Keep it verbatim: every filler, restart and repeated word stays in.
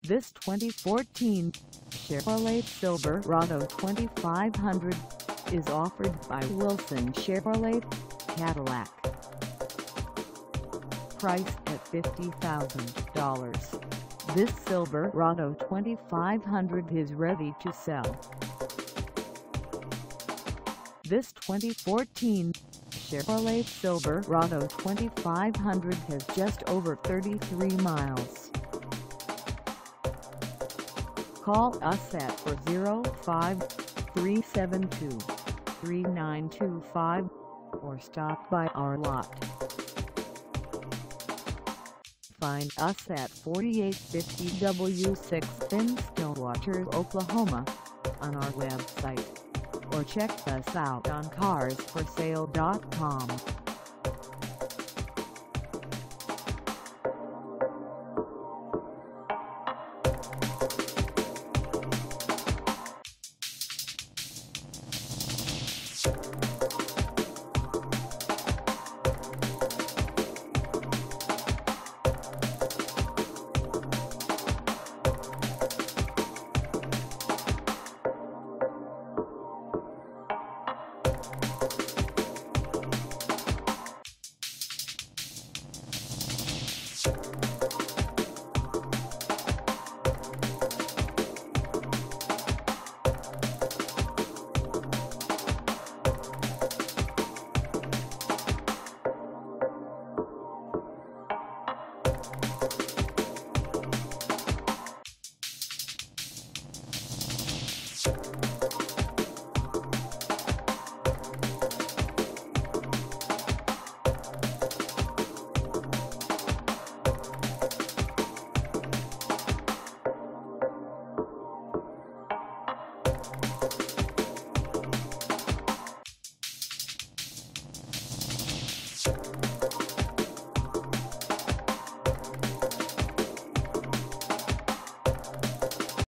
This twenty fourteen Chevrolet Silverado twenty-five hundred is offered by Wilson Chevrolet, Cadillac. Priced at fifty thousand dollars, this Silverado twenty-five hundred is ready to sell. This twenty fourteen Chevrolet Silverado twenty-five hundred has just over thirty-three miles. Call us at four oh five, three seven two, three nine two five or stop by our lot. Find us at forty-eight fifty W sixth in Stillwater, Oklahoma on our website, or check us out on cars for sale dot com. You